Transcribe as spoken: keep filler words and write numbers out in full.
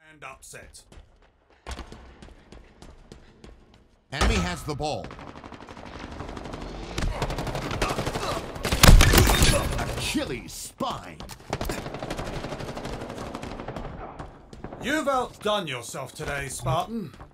And upset. Enemy has the ball. Achilles spine. You've outdone yourself today, Spartan.